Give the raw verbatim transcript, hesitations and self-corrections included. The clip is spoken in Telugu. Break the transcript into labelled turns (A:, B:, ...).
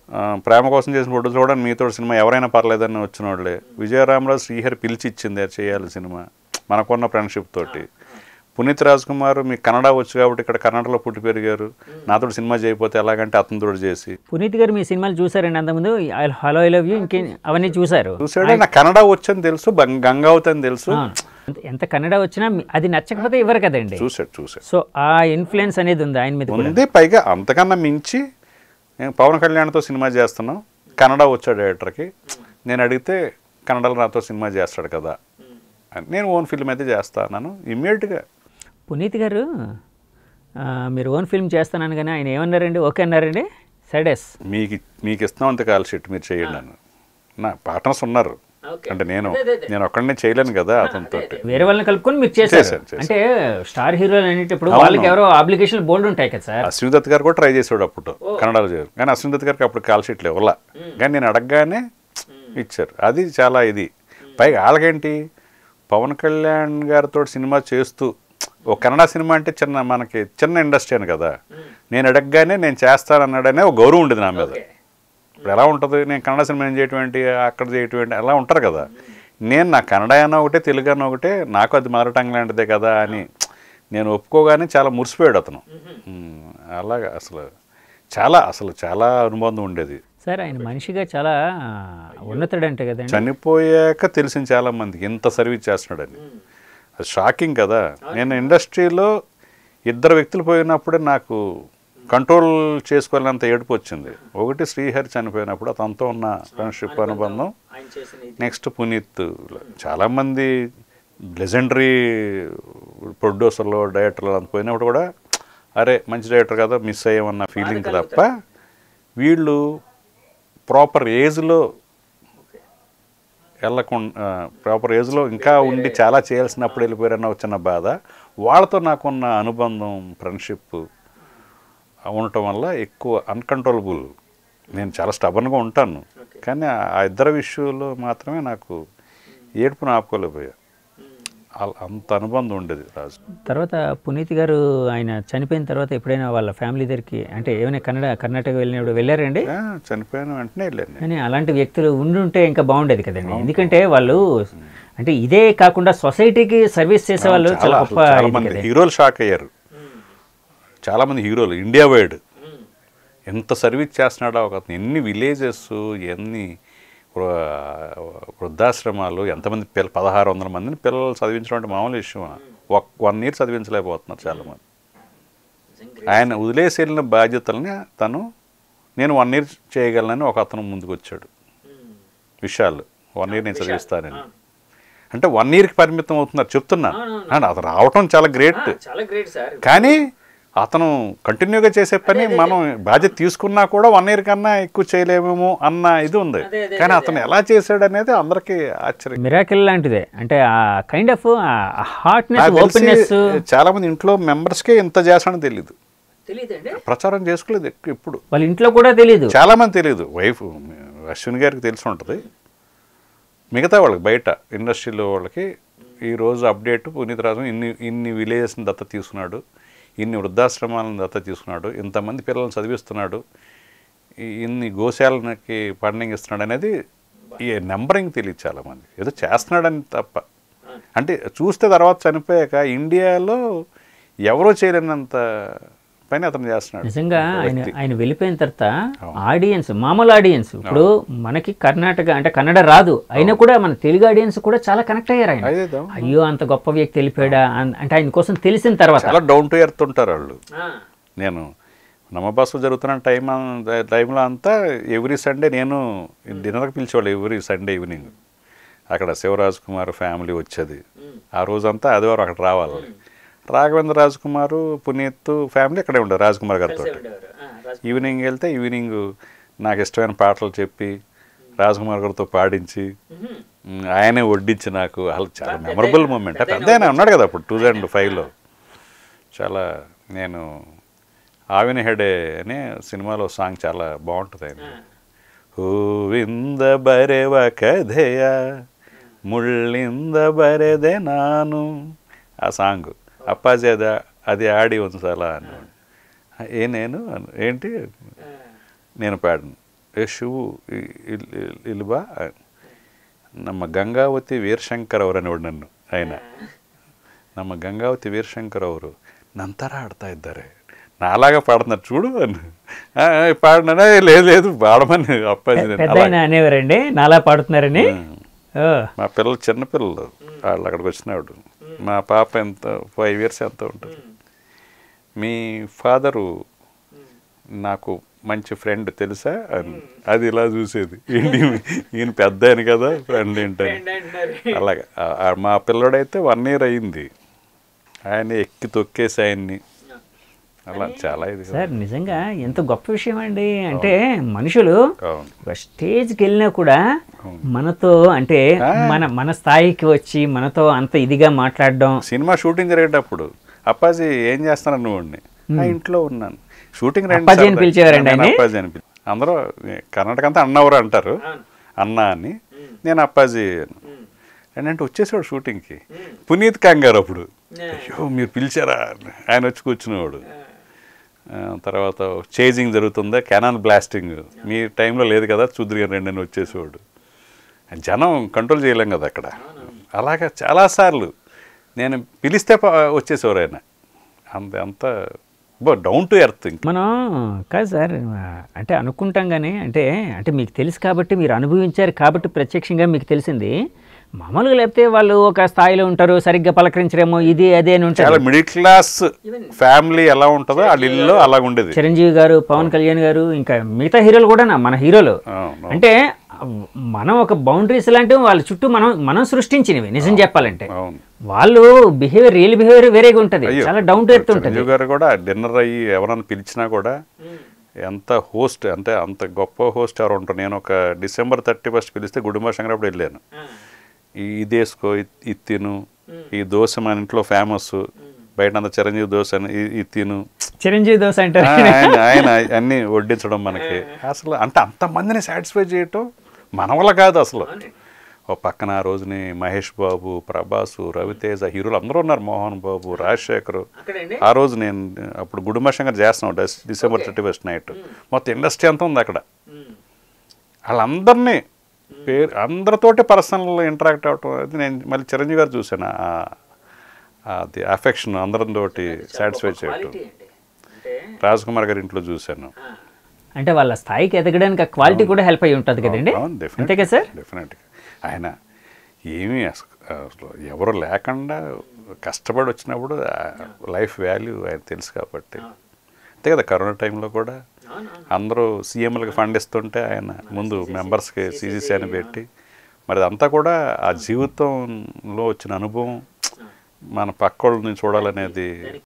A: ప్రేమ కోసం చేసిన ఫోటో చూడండి మీతో సినిమా ఎవరైనా పర్లేదని వచ్చిన వాళ్ళే. విజయరామరాజు శ్రీహరి పిలిచి ఇచ్చింది చేయాలి సినిమా మనకున్న ఫ్రెండ్షిప్ తోటి. పునీత్ రాజ్ కుమార్ మీకు కన్నడ వచ్చు కాబట్టి ఇక్కడ కన్నడలో పుట్టి పెరిగారు, నాతో సినిమా చేయకపోతే ఎలాగంటే అతనితో చేసి.
B: పునీత్ గారు మీ సినిమాలు చూసారండి అంతకుముందు? హలో ఐ లవ్ యూ ఇంకే అవన్నీ చూసారు?
A: చూసాడు. నాకు కన్నడ వచ్చని తెలుసు, గంగావతి అని తెలుసు.
B: ఎంత కన్నడ వచ్చినా అది నచ్చకపోతే ఇవ్వరు కదండి.
A: చూసాడు చూసాడు.
B: సో ఆ ఇన్ఫ్లుయెన్స్ అనేది ఉంది ఆయన మీద
A: ఉంది. పైగా అంతకన్నా మించి నేను పవన్ కళ్యాణ్తో సినిమా చేస్తున్నాం, కన్నడ వచ్చాడు డైరెక్టర్కి, నేను అడిగితే కన్నడలో నాతో సినిమా చేస్తాడు కదా అని నేను ఓన్ ఫిల్మ్ అయితే చేస్తాను ఇమ్మీడియట్గా.
B: పునీత్ గారు మీరు ఓన్ ఫిల్మ్ చేస్తానని కానీ ఆయన ఏమన్నారండి? ఓకే అన్నారండి? సైడెస్
A: మీకు మీకు ఇస్తాం అంత కాల్ షీట్ మీరు చేయండి అని. నా పార్ట్నర్స్ ఉన్నారు, అంటే నేను నేను ఒక్కడనే చేయలేను కదా, అతనితో
B: వేరే వాళ్ళని కలుపుకొని మీరు చేశారు. అంటే స్టార్ హీరోలు అనేటప్పుడు వాళ్ళకి ఎవరో అప్లికేషన్ బోల్డ్ ఉంటాయి కదా సార్.
A: అశ్విన్ దత్ గారు కూడా ట్రై చేసాడు అప్పుడు కన్నడలో చేయరు, కానీ అశ్విన్ దత్ గారికి అప్పుడు కాల్ షీట్లు ఇవ్వాల, కానీ నేను అడగగానే ఇచ్చారు. అది చాలా ఇది. పైగా వాళ్ళకేంటి పవన్ కళ్యాణ్ గారితో సినిమా చేస్తూ ఒక కన్నడ సినిమా అంటే చిన్న మనకి చిన్న ఇండస్ట్రీ అని కదా, నేను అడగగానే నేను చేస్తానన్నాడనే ఒక గౌరవం ఉండేది నా మీద. ఇప్పుడు ఎలా ఉంటుంది, నేను కన్నడ సినిమా ఏం చేయటం ఏంటి, అక్కడ చేయటం ఏంటి, అలా ఉంటారు కదా. నేను నా కన్నడ అన్న ఒకటే, తెలుగు అన్న ఒకటే, నాకు అది మదర్ టంగ్ లాంటిదే కదా అని నేను ఒప్పుకోగానే చాలా మురిసిపోయాడు అతను. అలాగా అసలు చాలా అసలు చాలా అనుబంధం ఉండేది
B: సార్. ఆయన మనిషిగా చాలా ఉన్నతుడంటే కదా.
A: చనిపోయాక తెలిసింది చాలా మందికి ఇంత సర్వీస్ చేస్తున్నాడని. అది షాకింగ్ కదా. నేను ఇండస్ట్రీలో ఇద్దరు వ్యక్తులు పోయినప్పుడే నాకు కంట్రోల్ చేసుకోలేనంత ఏడుపు వచ్చింది. ఒకటి శ్రీహరి చనిపోయినప్పుడు అతనితో ఉన్న ఫ్రెండ్షిప్ అనుబంధం, నెక్స్ట్ పునీత్. చాలామంది లెజెండరీ ప్రొడ్యూసర్లు డైరెక్టర్లు అంత పోయినప్పుడు కూడా అరే మంచి డైరెక్టర్ కదా మిస్ అయ్యామన్న ఫీలింగ్ తప్ప, వీళ్ళు ప్రాపర్ ఏజ్లో వెళ్ళకుండా ప్రాపర్ ఏజ్లో ఇంకా ఉండి చాలా చేయాల్సినప్పుడు వెళ్ళిపోయారన్న చిన్న బాధ. వాళ్ళతో నాకున్న అనుబంధం ఫ్రెండ్షిప్ ఉండటం వల్ల ఎక్కువ అన్కంట్రోలబుల్. నేను చాలా స్టబన్గా ఉంటాను, కానీ ఆ ఇద్దరు విషయంలో మాత్రమే నాకు ఏడుపును ఆపుకోలేకపోయా. అంత అనుబంధం ఉండేది రాజు.
B: తర్వాత పునీత్ గారు ఆయన చనిపోయిన తర్వాత ఎప్పుడైనా వాళ్ళ ఫ్యామిలీ దగ్గరికి అంటే ఏమైనా కన్నడ కర్ణాటక వెళ్ళినప్పుడు వెళ్ళారండి?
A: చనిపోయిన వెంటనే వెళ్ళాను.
B: కానీ అలాంటి వ్యక్తులు ఉండుంటే ఇంకా బాగుండేది కదండి. ఎందుకంటే వాళ్ళు అంటే ఇదే కాకుండా సొసైటీకి సర్వీస్ చేసే వాళ్ళు చాలా గొప్ప.
A: చాలామంది హీరోలు షాక్ అయ్యారు, చాలామంది హీరోలు ఇండియా వైడ్ ఎంత సర్వీస్ చేస్తున్నాడో ఒక అతను. ఎన్ని విలేజెస్, ఎన్ని వృద్ధాశ్రమాలు, ఎంతమంది పిల్ల పదహారు వందల మందిని పిల్లలు చదివించడం అంటే మామూలు విషయం. ఒక వన్ ఇయర్ చదివించలేకపోతున్నారు చాలామంది. ఆయన వదిలేసి వెళ్ళిన బాధ్యతల్ని తను నేను వన్ ఇయర్ చేయగలనని ఒక అతను ముందుకు వచ్చాడు. విషయాలు వన్ ఇయర్ నేను చదివిస్తానని అంటే వన్ ఇయర్కి పరిమితం అవుతున్నారు చెప్తున్నాను. అండ్ అది రావటం చాలా గ్రేట్, కానీ అతను కంటిన్యూగా చేసే పని మనం బాధ్యత తీసుకున్నా కూడా వన్ ఇయర్ కన్నా ఎక్కువ చేయలేమేమో అన్న ఇది ఉంది. కానీ అతను ఎలా చేశాడు అనేది అందరికీ ఆశ్చర్యం.
B: మిరాకిల్ లాంటిదే. అంటే ఆ కైండ్ ఆఫ్ హార్ట్నెస్, ఓపెన్నెస్.
A: చాలా మంది ఇంట్లో మెంబర్స్కే ఇంత చేస్తాడని తెలియదు, ప్రచారం చేసుకోలేదు ఇప్పుడు.
B: వాళ్ళ ఇంట్లో కూడా తెలియదు,
A: చాలా మంది తెలియదు. వైఫ్ అశ్విన్ గారికి తెలిసి ఉంటుంది, మిగతా వాళ్ళకి బయట ఇండస్ట్రీలో వాళ్ళకి ఈరోజు అప్డేట్ పునీత్ రాజు ఇన్ని ఇన్ని విలేజెస్ని దత్త తీసుకున్నాడు, ఇన్ని వృద్ధాశ్రమాలను దత్త తీసుకున్నాడు, ఇంతమంది పిల్లల్ని చదివిస్తున్నాడు, ఇన్ని గోశాలకి ఫండింగ్ ఇస్తున్నాడు అనేది ఈ నెంబరింగ్ తెలియదు చాలామంది. ఏదో చేస్తున్నాడని తప్ప. అంటే చూస్తే తర్వాత చనిపోయాక ఇండియాలో ఎవరో చేయలేనంత పని అతను చేస్తున్నాడు.
B: నిజంగా ఆయన ఆయన వెళ్ళిపోయిన తర్వాత ఆడియన్స్, మామూలు ఆడియన్స్, ఇప్పుడు మనకి కర్ణాటక అంటే కన్నడ రాదు అయినా కూడా మన తెలుగు ఆడియన్స్ కూడా చాలా కనెక్ట్ అయ్యారు. ఆయన అయ్యో అంత గొప్ప వ్యక్తి వెళ్ళిపోయాడా అంటే ఆయన కోసం తెలిసిన తర్వాత
A: చాలా డౌన్ టు ఎర్త్ ఉంటారు వాళ్ళు. నేను నమ్మబాసు జరుగుతున్న టైం టైంలో అంతా ఎవ్రీ సండే నేను డిన్నర్కి పిలిచేవాళ్ళు. ఎవ్రీ సండే ఈవినింగ్ అక్కడ శివరాజ్ కుమార్ ఫ్యామిలీ వచ్చేది. ఆ రోజంతా ఆదివారం అక్కడ రావాలి. రాఘవేంద్ర రాజ్కుమార్, పునీత్ ఫ్యామిలీ అక్కడే ఉండేది రాజ్కుమార్ గారితో. ఈవినింగ్ వెళ్తే ఈవినింగ్ నాకు ఇష్టమైన పాటలు చెప్పి రాజ్కుమార్ గారితో పాడించి ఆయనే వడ్డించి నాకు అసలు చాలా మెమరబుల్ మూమెంట్. పెద్ద ఆయన ఉన్నాడు కదా అప్పుడు టూ థౌజండ్ ఫైవ్లో. చాలా నేను ఆవిన హెడే అనే సినిమాలో సాంగ్ చాలా బాగుంటుంది. ఆయన ಹೂವಿಂದ ಬರೆವ ಕಥೆಯ ಮುಳ್ಳಿಂದ ಬರೆದೆ ನಾನು ఆ సాంగ్ అప్పాజీ అది అది ఆడి ఉంచాలా అని. ఏ నేను ఏంటి నేను పాడను ఏ ಶಿವು ಇಲ್ಲಿ ಬಾ ನಮ್ಮ ಗಂಗಾವತಿ ವೀರಶಂಕರ್ ಅವರು ಅನ್ನೋಡು ನನ್ನು ఆయన ನಮ್ಮ ಗಂಗಾವತಿ ವೀರಶಂಕರ್ ಅವರು ನಂತರ ఆడుతా ఇದ್ದಾರೆ నాలాగా పాడుతున్నారు చూడు అని పాడినా లేదు లేదు పాడమని అప్పాజీ
B: అనేవారండి నాలా పాడుతున్నారని.
A: మా పిల్లలు చిన్నపిల్లలు వాళ్ళు అక్కడికి వచ్చినాడు. మా పాప ఎంత ఫైవ్ ఇయర్స్ ఎంత ఉంటుంది. మీ ఫాదరు నాకు మంచి ఫ్రెండ్ తెలుసా అని అది ఇలా చూసేది. ఈయన పెద్ద ఆయన కదా ఫ్రెండ్ ఏంటని అలాగా. మా పిల్లడైతే వన్ ఇయర్ అయింది, ఆయన ఎక్కి తొక్కేసి ఆయన్ని అలా చాలా ఇది
B: సార్. నిజంగా ఎంత గొప్ప విషయం అండి. అంటే మనుషులు ఒక స్టేజ్కి వెళ్ళినా కూడా మనతో అంటే మన మన స్థాయికి వచ్చి మనతో అంత ఇదిగా మాట్లాడడం.
A: సినిమా షూటింగ్ జరిగేటప్పుడు అప్పాజీ ఏం చేస్తాను నువ్వు ఆ ఇంట్లో ఉన్నాను షూటింగ్
B: అప్పాజీ అని పిలిచేవారండి ఆయన.
A: అప్పాజీ అని అందరూ కర్ణాటక అంతా అన్నవరు అంటారు, అన్న అని. నేను అప్పాజీ ఏంటంటే వచ్చేసాడు షూటింగ్కి. పునీత్ కంగారు అప్పుడు, అయ్యో మీరు పిలిచారా ఆయన వచ్చి కూర్చునేవాడు. తర్వాత చేజింగ్ జరుగుతుందా, కెనాన్ బ్లాస్టింగ్ మీ టైంలో లేదు కదా చూద్దరు గారు రెండు వచ్చేసేవాడు. జనం కంట్రోల్ చేయలేం కదా అక్కడ. అలాగా చాలాసార్లు నేను పిలిస్తే వచ్చేసేవారు ఆయన. అంత అంత డౌన్ టు ఎర్త్.
B: మనం కాదు సార్ అంటే అనుకుంటాం కానీ అంటే అంటే మీకు తెలుసు కాబట్టి మీరు అనుభవించారు కాబట్టి ప్రత్యక్షంగా మీకు తెలిసింది. మామూలుగా లేకపోతే వాళ్ళు ఒక స్థాయిలో ఉంటారు, సరిగ్గా పలకరించరేమో ఇది అదే అని ఉంటారు.
A: మిడిల్ క్లాస్ ఫ్యామిలీ ఎలా ఉంటుందో వాళ్ళ ఇల్లు అలా ఉండేది.
B: చిరంజీవి గారు, పవన్ కళ్యాణ్ గారు, ఇంకా మిగతా హీరోలు కూడా మన హీరోలు అంటే మనం ఒక బౌండరీస్ లాంటివి వాళ్ళ చుట్టూ మనం మనం సృష్టించినవి. నిజం చెప్పాలంటే వాళ్ళు బిహేవియర్ రియల్ బిహేవియర్ వేరేగా ఉంటుంది, చాలా డౌన్ టు ఎర్త్ ఉంటుంది.
A: చిరంజీవి గారు కూడా డిన్నర్ అయ్యి ఎవరైనా పిలిచినా కూడా ఎంత హోస్ట్ అంటే అంత గొప్ప హోస్ట్ ఎవరు ఉంటారు. నేను ఒక డిసెంబర్ థర్టీ ఫస్ట్ పిలిస్తే గుడుంబ శంకర్ అప్పుడు వెళ్ళాను. ఇది వేసుకో ఇది తిను, ఈ దోశ మన ఇంట్లో ఫేమస్, బయట అంత చిరంజీవి దోశ అని ఇది తిను,
B: చిరంజీవి దోశ అంటే
A: ఆయన అన్ని వడ్డించడం మనకి. అసలు అంటే అంతమందిని సాటిస్ఫై చేయటం మన వల్ల కాదు అసలు. ఓ పక్కన ఆ రోజుని మహేష్ బాబు, ప్రభాసు, రవితేజ హీరోలు అందరూ ఉన్నారు, మోహన్ బాబు, రాజశేఖర్. ఆ రోజు నేను అప్పుడు గుడుంబ శంకర్ చేస్తున్నాం డిసెంబర్ థర్టీ ఫస్ట్ నైట్. మొత్తం ఇండస్ట్రీ అంతా ఉంది అక్కడ. వాళ్ళందరినీ పేరు అందరితోటి పర్సనల్ ఇంటరాక్ట్ అవ్వటం అది నేను మళ్ళీ చిరంజీవి గారు చూశాను. అది అఫెక్షన్ అందరితోటి సాటిస్ఫై చేయటం. రాజ్కుమార్ గారి ఇంట్లో చూశాను.
B: అంటే వాళ్ళ స్థాయికి ఎదగడానికి ఆ క్వాలిటీ కూడా హెల్ప్ అయ్యి ఉంటుంది కదండి. అంతే కదా సార్.
A: డెఫినెట్గా ఆయన ఏమీ అసలు ఎవరు లేకుండా కష్టపడి వచ్చినప్పుడు లైఫ్ వాల్యూ ఆయన తెలుసు కాబట్టి. అంతే కదా కరోనా టైంలో కూడా అందరూ సీఎంలకు ఫండ్ ఇస్తుంటే ఆయన ముందు మెంబర్స్కి సీసీసీ అని పెట్టి మరి అంతా కూడా ఆ జీవితంలో వచ్చిన అనుభవం మన పక్క వాళ్ళని చూడాలనేది